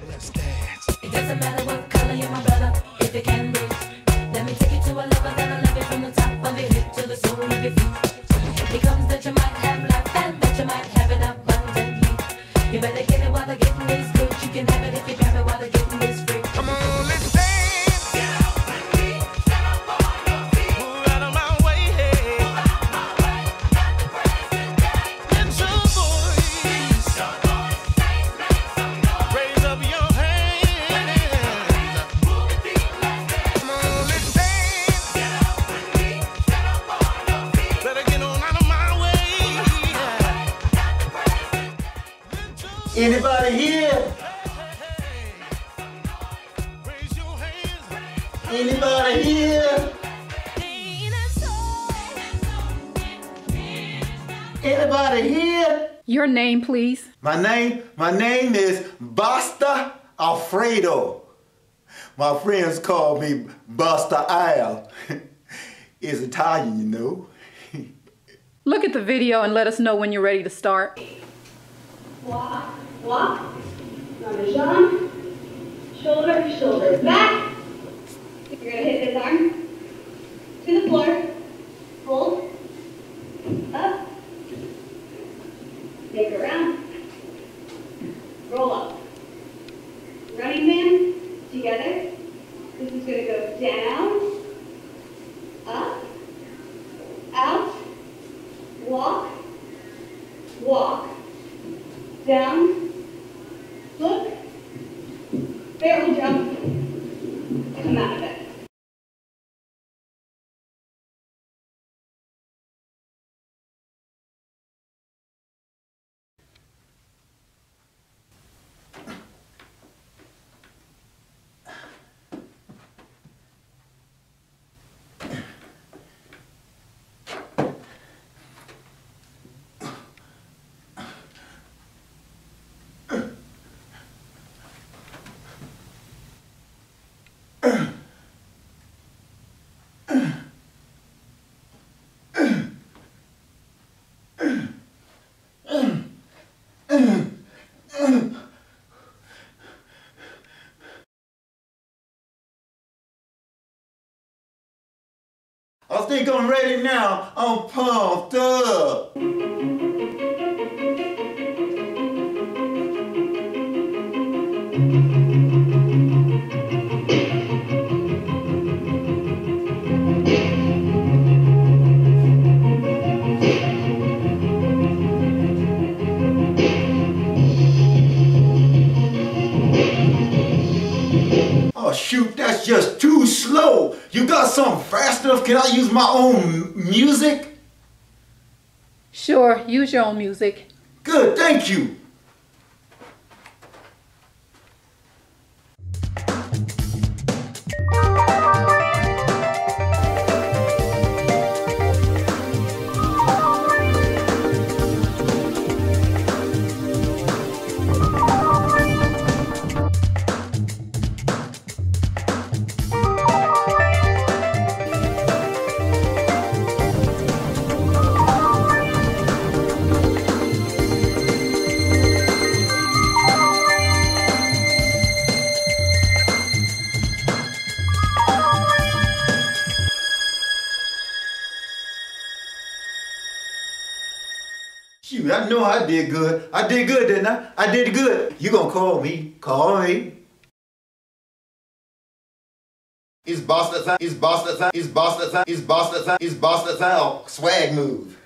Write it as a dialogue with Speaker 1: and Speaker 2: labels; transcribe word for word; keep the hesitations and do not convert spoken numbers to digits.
Speaker 1: Let's dance.
Speaker 2: It doesn't matter what color you're my brother, if you can breathe. Let me take you to a level that'll love you from the top of your head to the sole of your feet. It comes that you might have life and that you might have it abundantly. You better get it while the getting is good. You can have it if you grab it while the getting is free.
Speaker 1: Come on, let's dance.
Speaker 2: Get up with me, stand up on your feet.
Speaker 1: Move out of my way.
Speaker 2: Move out my way, got the present day.
Speaker 1: Let your voice
Speaker 2: Your voice, say, make some noise.
Speaker 1: raise up your hands.
Speaker 2: Move your feet, let's dance.
Speaker 1: Come on, let's dance.
Speaker 2: Get up with me, stand up on your feet.
Speaker 1: Better get on out of my way.
Speaker 2: Got the present day.
Speaker 3: Anybody here?
Speaker 1: Raise your hands.
Speaker 3: Anybody here? Anybody here?
Speaker 4: Your name, please.
Speaker 3: My name, my name is Basta Alfredo. My friends call me Basta Al. It's Italian, you know.
Speaker 4: Look at the video and let us know when you're ready to start.
Speaker 5: Walk, walk, parmesan, shoulder, shoulder, back. You're gonna hit this arm to the floor, hold, up, take around, roll up. Running man, together. This is gonna go down, up, out, walk, walk, down, look, barrel jump, come out of it.
Speaker 3: I think I'm ready now. I'm pumped up. Oh shoot, that's just too slow. You got something fast enough? Can I use my own music?
Speaker 4: Sure, use your own music.
Speaker 3: Good, thank you. Shoot, I know I did good. I did good, didn't I? I did good. You gonna call me? Call me. It's Basta, it's Basta, it's Basta, it's Basta, it's Basta, swag move.